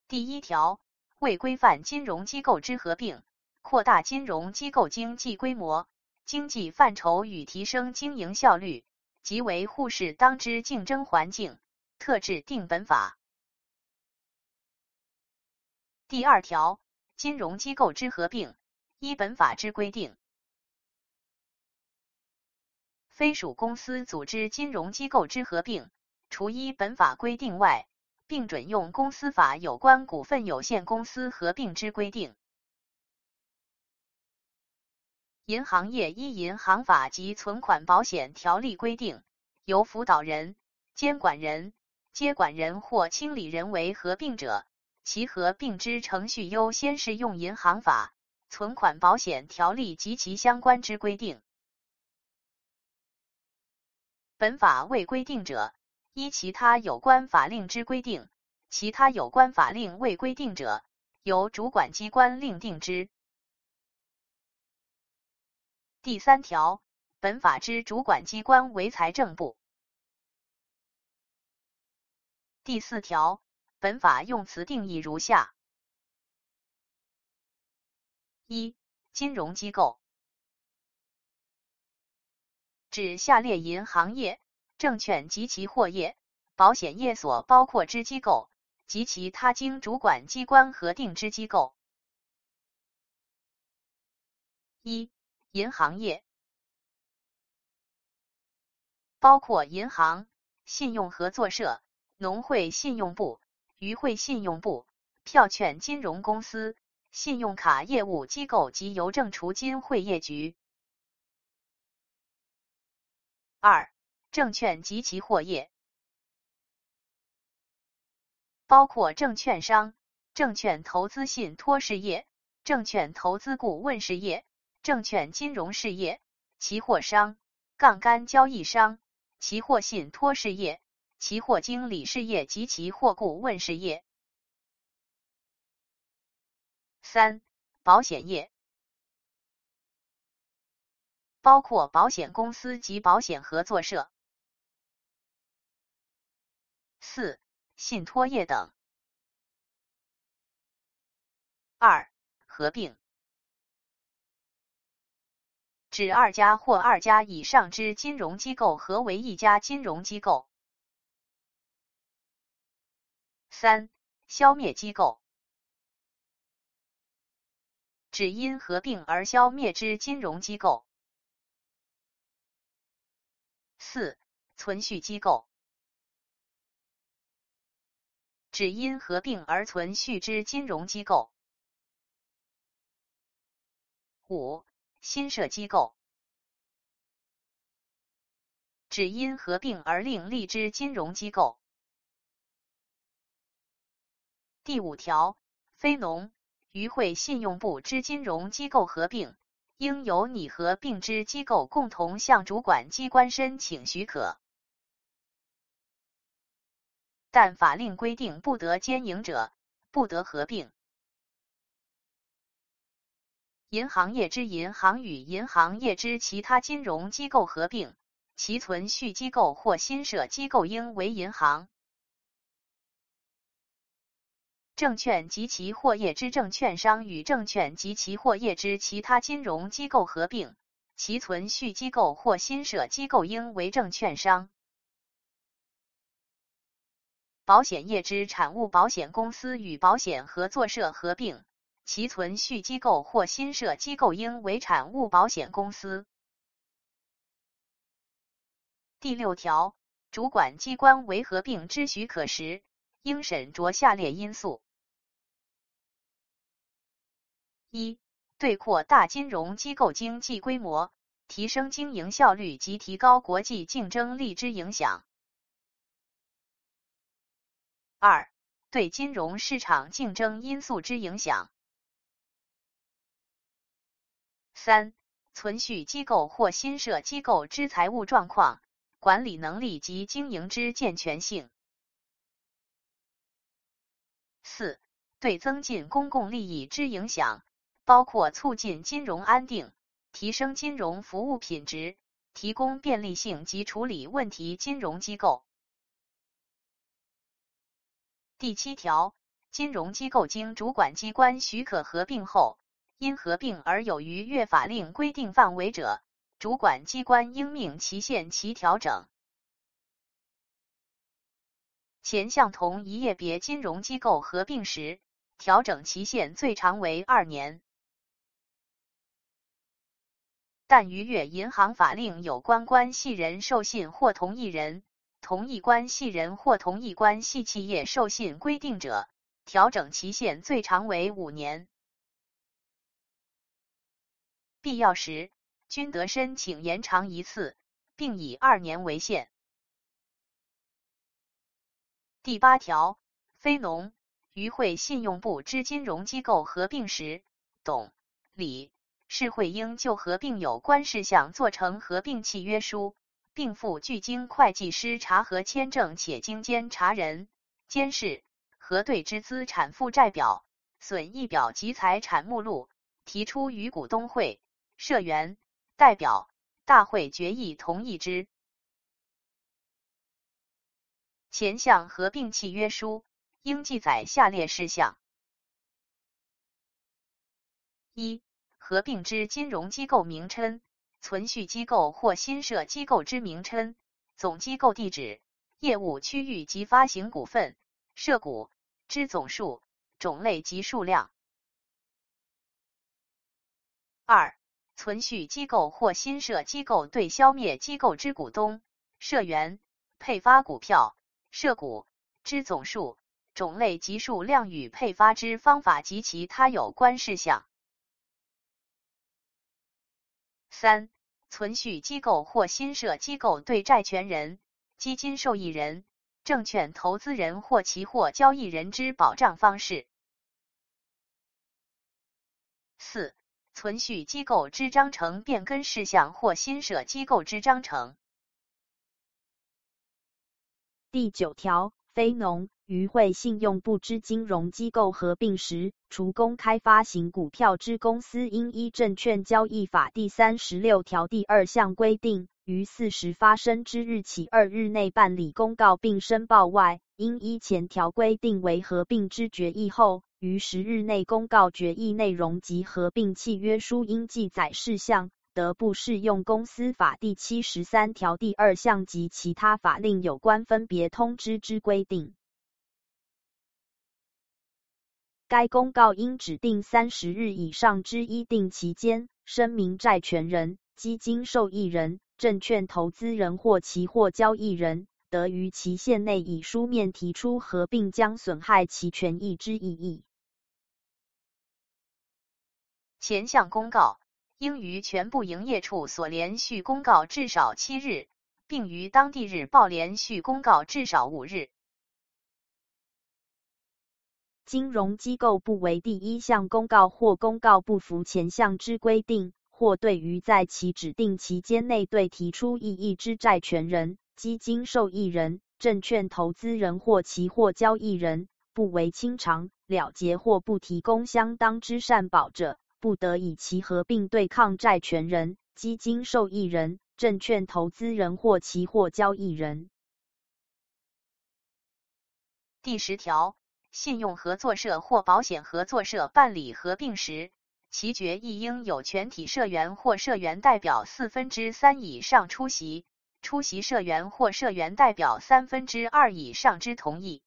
第1条，为规范金融机构之合并，扩大金融机构经济规模、经济范畴与提升经营效率，及维护适当之竞争环境，特制定本法。第2条，金融机构之合并，依本法之规定，非属公司组织金融机构之合并，除依本法规定外，并准用公司法有关股份有限公司合并之规定。银行业依银行法及存款保险条例规定，由辅导人、监管人、接管人或清理人为合并者，其合并之程序优先适用银行法、存款保险条例及其相关之规定。本法未规定者，依其他有关法令之规定；其他有关法令未规定者，由主管机关另定之。第3条，本法之主管机关为财政部。第4条，本法用词定义如下：1、金融机构，指下列银行业、证券及期货业、保险业所包括之机构及其他经主管机关核定之机构。1、银行业，包括银行、信用合作社、农会信用部、渔会信用部、票券金融公司、信用卡业务机构及邮政储金会业局。2、证券及期货业，包括证券商、证券投资信托事业、证券投资顾问事业、证券金融事业、期货商、杠杆交易商、期货信托事业、期货经理事业及期货顾问事业。3、保险业，包括保险公司及保险合作社。4、信托业等。2、合并，指2家或2家以上之金融机构合为一家金融机构。3、消灭机构，指因合并而消灭之金融机构。4、存续机构，指因合并而存续之金融机构。5、新设机构，指因合并而另立之金融机构。第5条，非农、渔会信用部之金融机构合并，应由拟合并之机构共同向主管机关申请许可。但法令规定不得兼营者，不得合并。银行业之银行与银行业之其他金融机构合并，其存续机构或新设机构应为银行。证券及期货业之证券商与证券及期货业之其他金融机构合并，其存续机构或新设机构应为证券商。保险业之产物保险公司与保险合作社合并，其存续机构或新设机构应为产物保险公司。第6条，主管机关为合并之许可时，应审酌下列因素： 1、对扩大金融机构经济规模、提升经营效率及提高国际竞争力之影响； 2、对金融市场竞争因素之影响； 3、存续机构或新设机构之财务状况、管理能力及经营之健全性； 4、对增进公共利益之影响，包括促进金融安定、提升金融服务品质、提供便利性及处理问题金融机构。第7条， 金融机构经主管机关许可合并后，因合并而有逾越法令规定范围者，主管机关应命其限期调整。前项同一业别金融机构合并时，调整期限最长为2年。但逾越银行法令有关关系人受信或同意人、同意关系人或同意关系企业受信规定者，调整期限最长为5年。必要时，均得申请延长一次，并以2年为限。第8条，非农、渔会信用部之金融机构合并时，董、理、事会应就合并有关事项做成合并契约书，并附具经会计师查核签证且经监察人、监事核对之资产负债表、损益表及财产目录，提出于股东会、社员、代表大会决议同意之。前项合并契约书应记载下列事项：一、合并之金融机构名称、存续机构或新设机构之名称、总机构地址、业务区域及发行股份、涉股之总数、种类及数量。2、存续机构或新设机构对消灭机构之股东、社员配发股票、涉股之总数、种类及数量与配发之方法及其他有关事项。3、存续机构或新设机构对债权人、基金受益人、证券投资人或期货交易人之保障方式。4、存续机构之章程变更事项或新设机构之章程。 第9条，非农、渔会信用部之金融机构合并时，除公开发行股票之公司应依证券交易法第36条第2项规定，于40发生之日起2日内办理公告并申报外，应依前条规定为合并之决议后，于10日内公告决议内容及合并契约书应记载事项，得不适用公司法第73条第2项及其他法令有关分别通知之规定。该公告应指定30日以上之一定期间，声明债权人、基金受益人、证券投资人或期货交易人，得于期限内以书面提出合并将损害其权益之异议。 前项公告应于全部营业处所连续公告至少7日，并于当地日报连续公告至少5日。 金融机构不为第1项公告或公告不符前项之规定，或对于在其指定期间内对提出异议之债权人、基金受益人、证券投资人或期货交易人，不为清偿、了结或不提供相当之善保者，不得以其合并对抗债权人、基金受益人、证券投资人或期货交易人。 第10条，信用合作社或保险合作社办理合并时，其决议应有全体社员或社员代表3/4以上出席，出席社员或社员代表2/3以上之同意。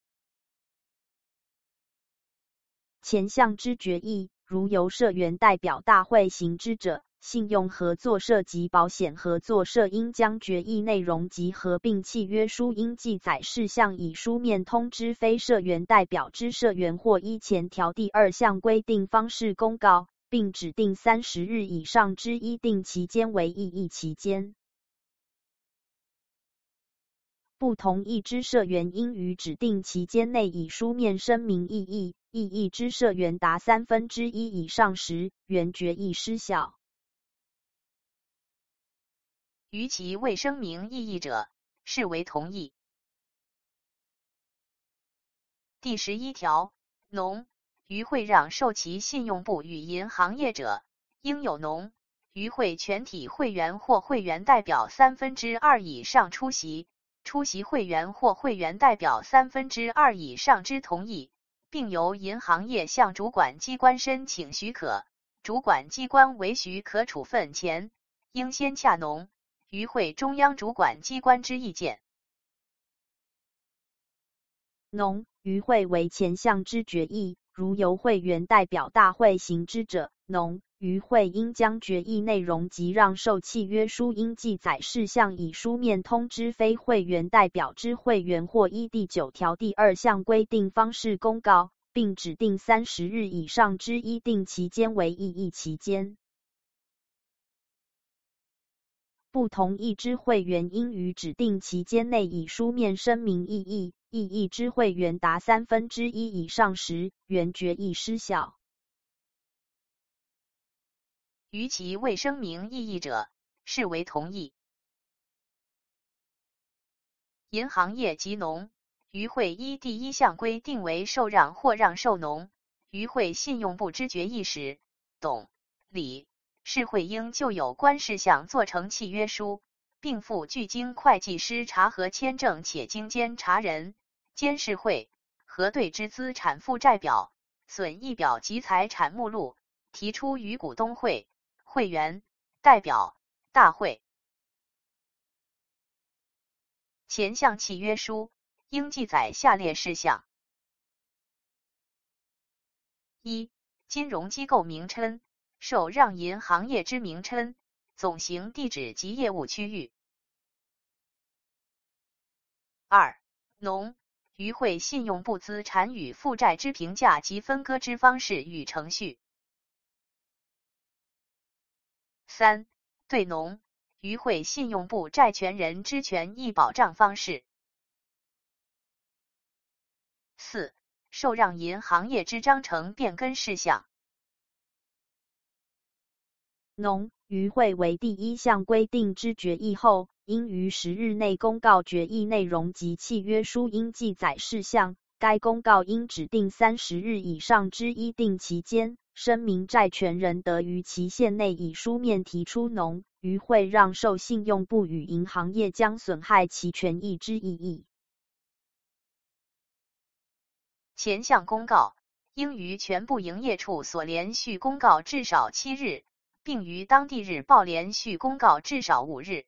前项之决议，如由社员代表大会行之者，信用合作社及保险合作社应将决议内容及合并契约书应记载事项以书面通知非社员代表之社员或依前条第2项规定方式公告，并指定30日以上之一定期间为异议期间。不同意之社员应于指定期间内以书面声明异议，异议之社员达1/3以上时，原决议失效。 逾其未声明异议者，视为同意。第11条，农、渔会让受其信用部与银行业者，应有农、渔会全体会员或会员代表2/3以上出席，出席会员或会员代表2/3以上之同意， 并由银行业向主管机关申请许可，主管机关为许可处分前，应先洽农与会中央主管机关之意见。 农与会为前项之决议，如由会员代表大会行之者，农与会应将决议内容及让受契约书应记载事项以书面通知非会员代表之会员，或依第9条第2项规定方式公告，并指定30日以上之议定期间为异议期间。不同意之会员应于指定期间内以书面声明异议，异议之会员达1/3以上时，原决议失效。 逾其未声明异议者，视为同意。银行业及农与会依第1项规定为受让或让受农与会信用部之决议时，董、理事会应就有关事项做成契约书，并附具经会计师查核签证且经监察人、监事会核对之资产负债表、损益表及财产目录，提出于股东会、会员、代表、大会。前项契约书应记载下列事项：一、金融机构名称、受让银行业之名称、总行地址及业务区域。二、农与会信用部资产与负债之评价及分割之方式与程序。三、对农与会信用部债权人之权益保障方式。四、受让银行业之章程变更事项。 农与会为第1项规定之决议后，应于10日内公告决议内容及契约书应记载事项，该公告应指定30日以上之议定期间，声明债权人得于期限内以书面提出农与会让受信用部与银行业将损害其权益之异议。 前项公告应于全部营业处所连续公告至少7日，并于当地日报连续公告至少5日。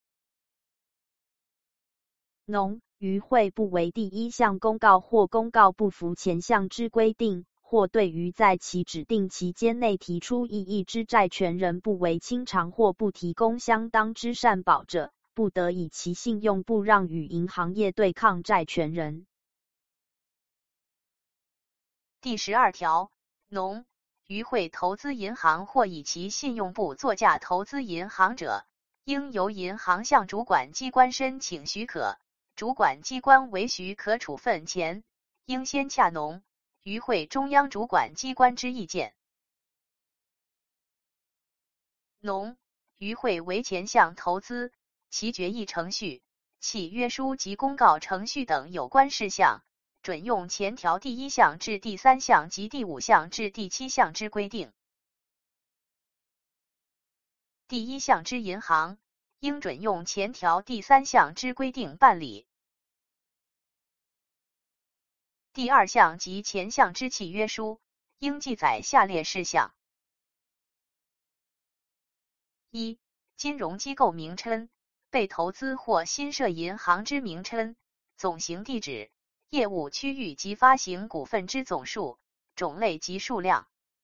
农与会不为第1项公告或公告不符前项之规定，或对于在其指定期间内提出异议之债权人不为清偿或不提供相当之善保者，不得以其信用部让与银行业对抗债权人。 第12条，农与会投资银行或以其信用部作价投资银行者，应由银行向主管机关申请许可，主管机关为许可处分前，应先洽农与会中央主管机关之意见。农与会为前项投资，其决议程序、契约书及公告程序等有关事项，准用前条第1项至第3项及第5项至第7项之规定。第1项之银行，应准用前条第3项之规定办理。第2项及前项之契约书，应记载下列事项：一、金融机构名称、被投资或新设银行之名称、总行地址、业务区域及发行股份之总数、种类及数量。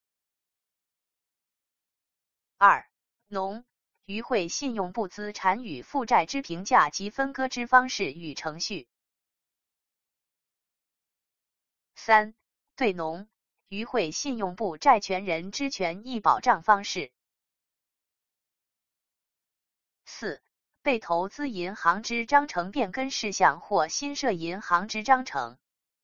二、农与会信用部资产与负债之评价及分割之方式与程序。三、对农与会信用部债权人之权益保障方式。四、被投资银行之章程变更事项或新设银行之章程。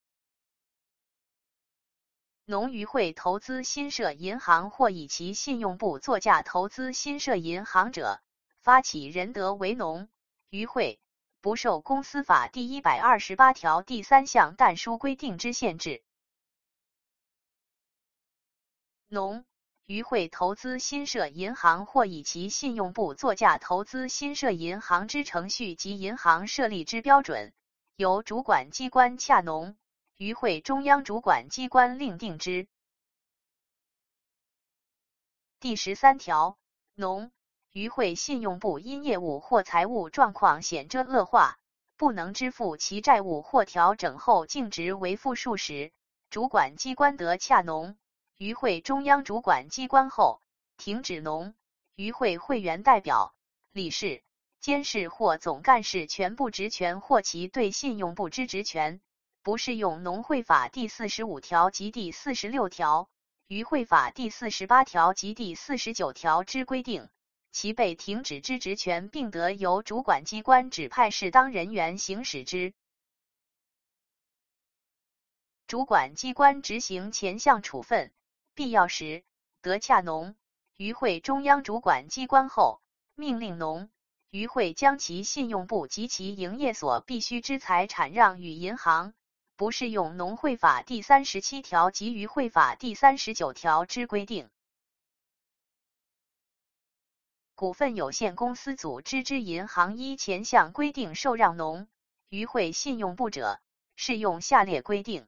农与会投资新设银行或以其信用部作价投资新设银行者，发起人得为农与会，不受公司法第128条第3项但书规定之限制。农与会投资新设银行或以其信用部作价投资新设银行之程序及银行设立之标准，由主管机关洽农于会中央主管机关另定之。第13条，农于会信用部因业务或财务状况显著恶化，不能支付其债务或调整后净值为负数时，主管机关得洽农于会中央主管机关后，停止农于会会员代表、理事、监事或总干事全部职权或其对信用部之职权，不适用农会法第45条及第46条、于会法第48条及第49条之规定，其被停止之职权并得由主管机关指派适当人员行使之。主管机关执行前项处分，必要时，得洽农于会中央主管机关后，命令农于会将其信用部及其营业所必须之财产让与银行，不适用农会法第37条及于会法第39条之规定。股份有限公司组织之银行依前项规定受让农于会信用部者，适用下列规定：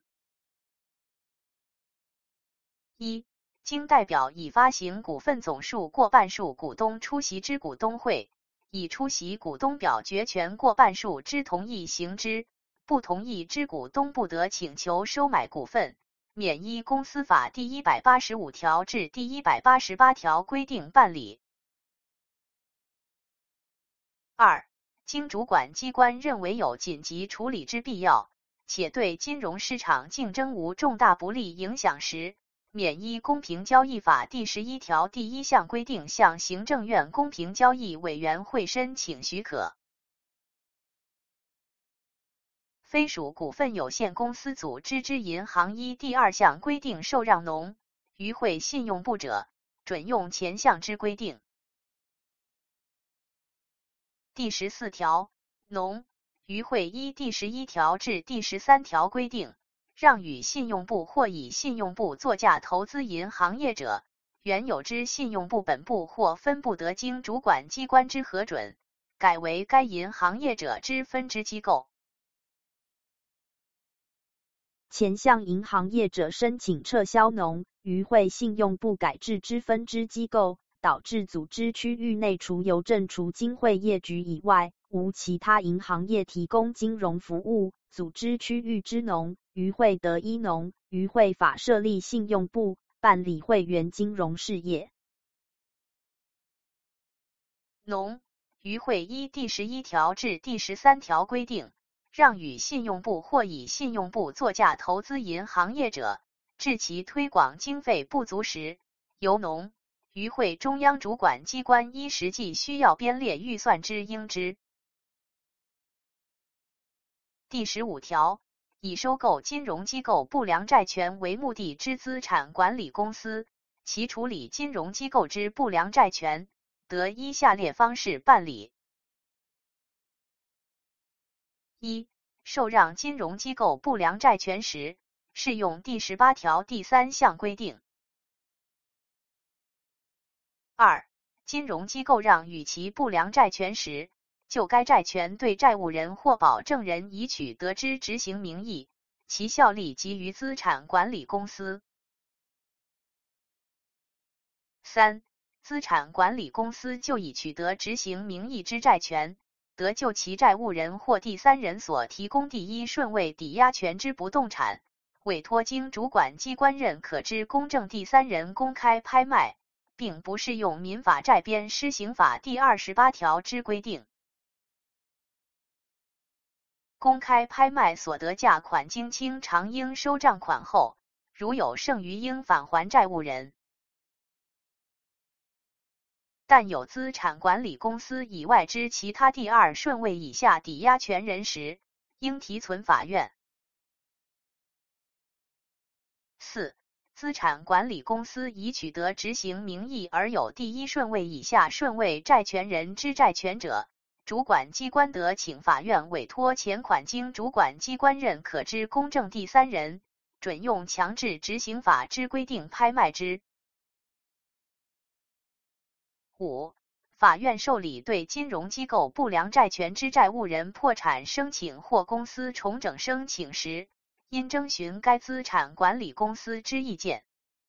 一、经代表已发行股份总数过半数股东出席之股东会，已出席股东表决权过半数之同意行之，不同意之股东不得请求收买股份，免依公司法第185条至第188条规定办理。二、经主管机关认为有紧急处理之必要，且对金融市场竞争无重大不利影响时，免依公平交易法第11条第1项规定向行政院公平交易委员会申请许可。非属股份有限公司组织之银行依第2项规定受让农于会信用部者，准用前项之规定。第14条，农于会依第11条至第13条规定，让与信用部或以信用部作价投资银行业者，原有之信用部本部或分部得经主管机关之核准，改为该银行业者之分支机构。 前项银行业者申请撤销农于会信用部改制之分支机构，导致组织区域内除邮政除金会业局以外，无其他银行业提供金融服务，组织区域之农于会得依农于会法设立信用部，办理会员金融事业。 农于会依第11条至第13条规定，让与信用部或以信用部作价投资银行业者，致其推广经费不足时，由农于会中央主管机关依实际需要编列预算之应之。第15条，以收购金融机构不良债权为目的之资产管理公司，其处理金融机构之不良债权，得依下列方式办理：一、受让金融机构不良债权时，适用第18条第3项规定；二、金融机构让与其不良债权时，就该债权对债务人或保证人已取得之执行名义，其效力及于资产管理公司。三、资产管理公司就已取得执行名义之债权，得就其债务人或第三人所提供第一顺位抵押权之不动产，委托经主管机关认可之公正第三人公开拍卖，并不适用民法债编施行法第28条之规定。公开拍卖所得价款经清偿应收账款后，如有剩余应返还债务人。但有资产管理公司以外之其他第二顺位以下抵押权人时，应提存法院。四、资产管理公司已取得执行名义而有第一顺位以下顺位债权人之债权者，主管机关得请法院委托前款经主管机关认可之公正第三人，准用强制执行法之规定拍卖之。五、法院受理对金融机构不良债权之债务人破产申请或公司重整申请时， 应征询该资产管理公司之意见。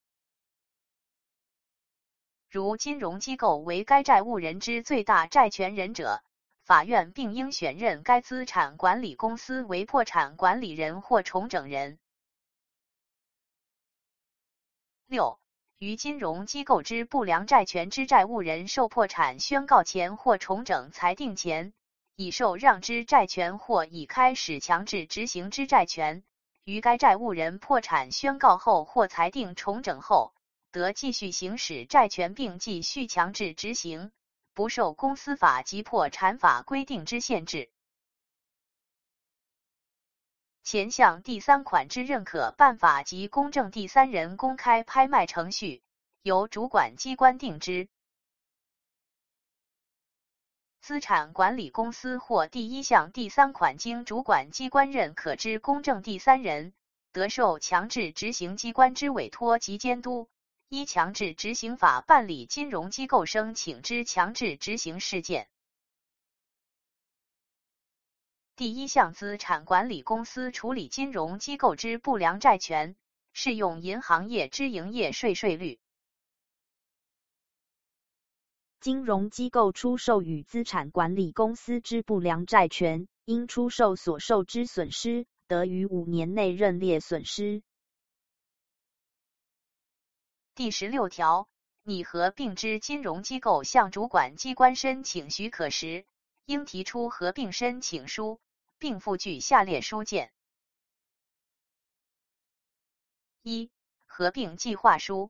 如金融机构为该债务人之最大债权人者，法院并应选任该资产管理公司为破产管理人或重整人。6. 于金融机构之不良债权之债务人受破产宣告前或重整裁定前，已受让之债权或已开始强制执行之债权，于该债务人破产宣告后或裁定重整后，得继续行使债权并继续强制执行，不受公司法及破产法规定之限制。前项第3款之认可办法及公证第三人公开拍卖程序，由主管机关定之。资产管理公司或第1项第3款经主管机关认可之公证第三人，得受强制执行机关之委托及监督，依强制执行法办理金融机构申请之强制执行事件。第1项资产管理公司处理金融机构之不良债权，适用银行业之营业税税率。 金融机构出售与资产管理公司之不良债权，因出售所受之损失，得于5年内认列损失。 第16条，拟合并之金融机构向主管机关申请许可时，应提出合并申请书，并附具下列书件。1. 合并计划书，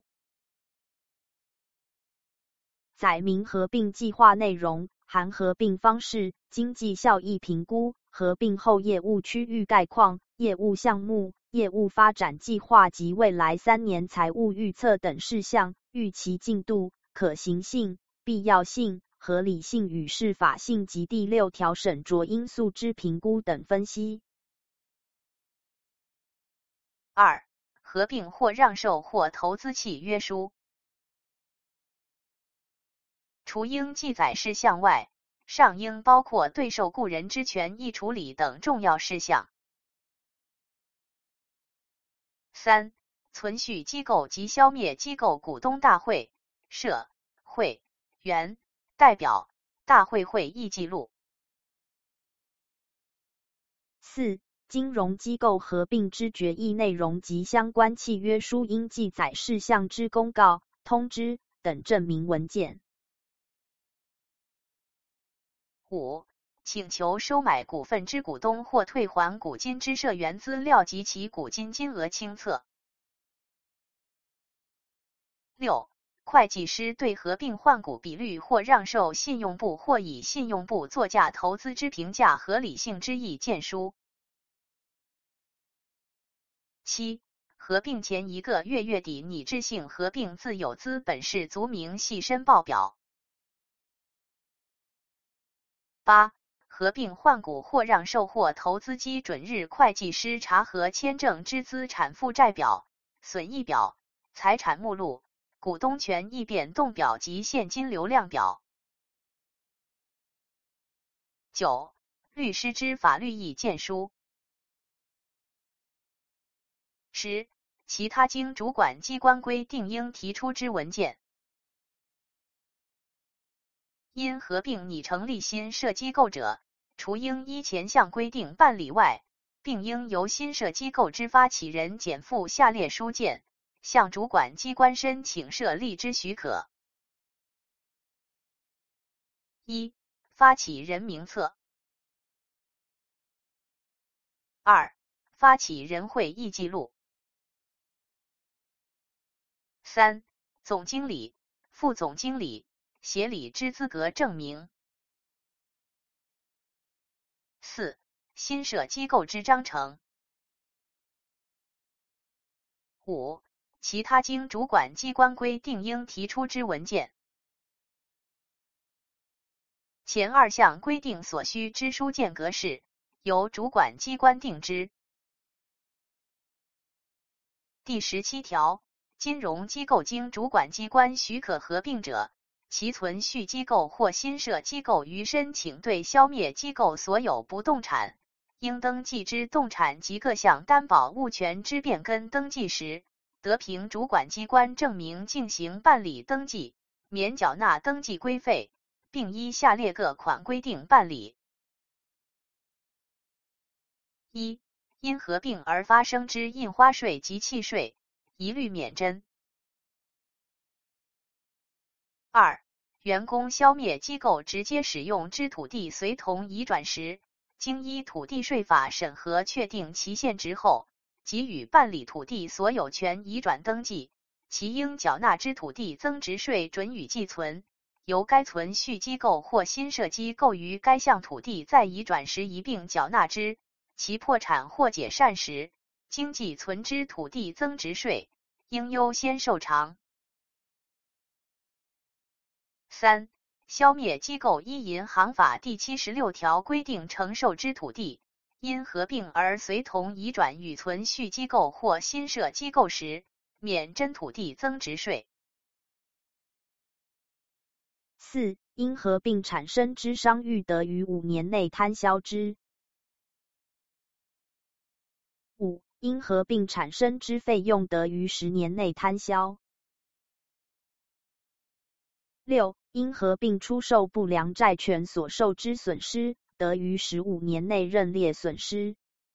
载明合并计划内容，含合并方式、经济效益评估、合并后业务区域概况、业务项目、业务发展计划及未来3年财务预测等事项，预期进度、可行性、必要性、合理性与适法性及第6条审酌因素之评估等分析。 2. 合并或让售或投资契约书，除应记载事项外，上应包括对受雇人之权益处理等重要事项。3. 存续机构及消灭机构股东大会、社、会员、代表、大会会议记录。 4. 金融机构合并之决议内容及相关契约书应记载事项之公告、通知等证明文件。 5. 请求收买股份之股东或退还股金之社员资料及其股金金额清册。6. 会计师对合并换股比率或让售信用部或以信用部作价投资之评价合理性之意见书。7. 合并前1个月月底拟制性合并自有资本氏族明细申报表。8. 合并换股或让售或投资基准日会计师查核签证之资产负债表、损益表、财产目录、股东权益变动表及现金流量表。9. 律师之法律意见书。10. 其他经主管机关规定应提出之文件。因合并拟成立新设机构者，除应依前项规定办理外，并应由新设机构之发起人减负下列书件，向主管机关申请设立之许可。1. 发起人名册。2. 发起人会议记录。3. 总经理、副总经理、协理之资格证明。4. 新设机构之章程。5. 其他经主管机关规定应提出之文件。前2项规定所需之书件格式，由主管机关定之。第17条，金融机构经主管机关许可合并者，其存续机构或新设机构于申请对消灭机构所有不动产， 应登记之动产及各项担保物权之变更登记时，得凭主管机关证明进行办理登记，免缴纳登记规费，并依下列各款规定办理。一、因合并而发生之印花税及契税，一律免征。二、员工消灭机构直接使用之土地随同移转时，经依土地税法审核确定其现值后，给予办理土地所有权移转登记，其应缴纳之土地增值税准予寄存，由该存续机构或新设机构于该项土地在移转时一并缴纳之，其破产或解散时，经寄存之土地增值税，应优先受偿。三、消灭机构依银行法第76条规定承受之土地，因合并而随同移转与存续机构或新设机构时，免征土地增值税。 四、因合并产生之商誉得于5年内摊销之。五、因合并产生之费用得于10年内摊销。六、因合并出售不良债权所受之损失，得于15年内认列损失。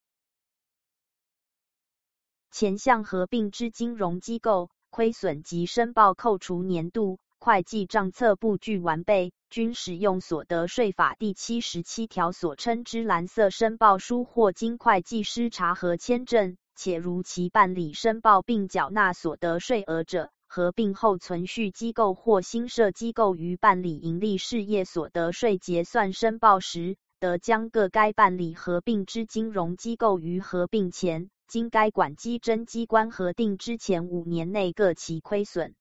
前项合并之金融机构，亏损及申报扣除年度会计账册不具完备，均使用所得税法第77条所称之蓝色申报书或经会计师查核签证，且如其办理申报并缴纳所得税额者，合并后存续机构或新设机构于办理营利事业所得税结算申报时，得将各该办理合并之金融机构于合并前，经该管稽征机关核定之前5年内各其亏损，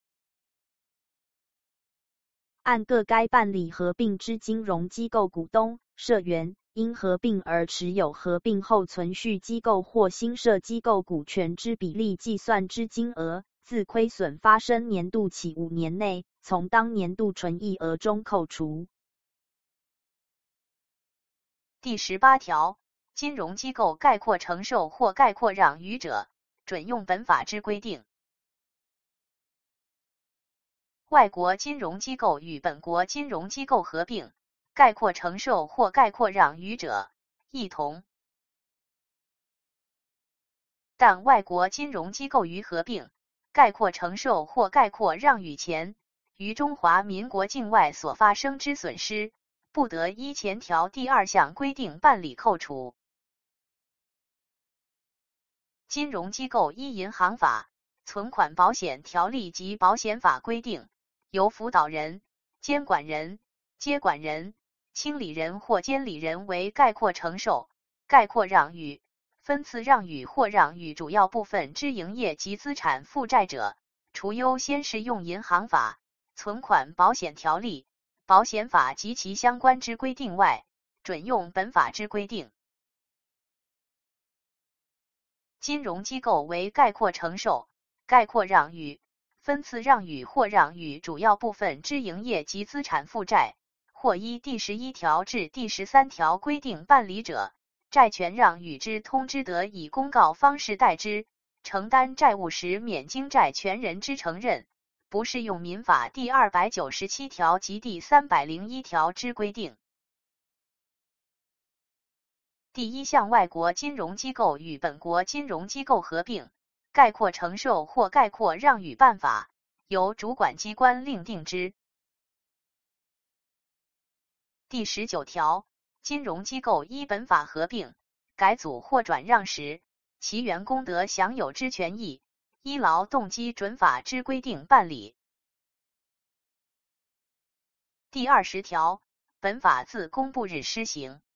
按各该办理合并之金融机构股东、社员因合并而持有合并后存续机构或新设机构股权之比例计算之金额，自亏损发生年度起5年内，从当年度纯益额中扣除。 第18条，金融机构概括承受或概括让与者，准用本法之规定。外国金融机构与本国金融机构合并，概括承受或概括让与者，一同。但外国金融机构于合并、概括承受或概括让与前，于中华民国境外所发生之损失，不得依前条第2项规定办理扣除。金融机构依银行法、存款保险条例及保险法规定，由辅导人、监管人、接管人、清理人或监理人为概括承受、概括让与、分次让与或让与主要部分之营业及资产负债者，除优先适用银行法、存款保险条例、保险法及其相关之规定外，准用本法之规定。金融机构为概括承受、概括让与、分次让与或让与主要部分之营业及资产负债，或依第11条至第13条规定办理者，债权让与之通知得以公告方式代之，承担债务时免经债权人之承认，不适用民法第297条及第301条之规定。第1项外国金融机构与本国金融机构合并、概括承受或概括让与办法，由主管机关另定之。第19条，金融机构依本法合并、改组或转让时，其员工得享有之权益，依劳动基准法之规定办理。第20条，本法自公布日施行。